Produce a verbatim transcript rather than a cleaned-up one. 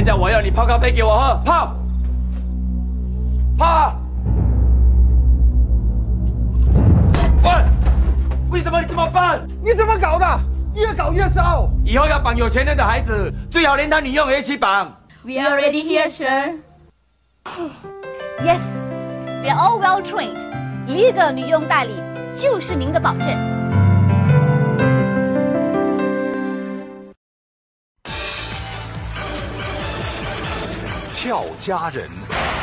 现在我要你泡咖啡给我喝，泡，泡啊！喂，为什么你这么笨？ 你怎么搞的？越搞越糟。 以后要绑有钱人的孩子，最好连他女佣也一起绑。 We are ready here, sir. Yes, we are all well trained. 一个女佣代理就是您的保证。 俏佳人。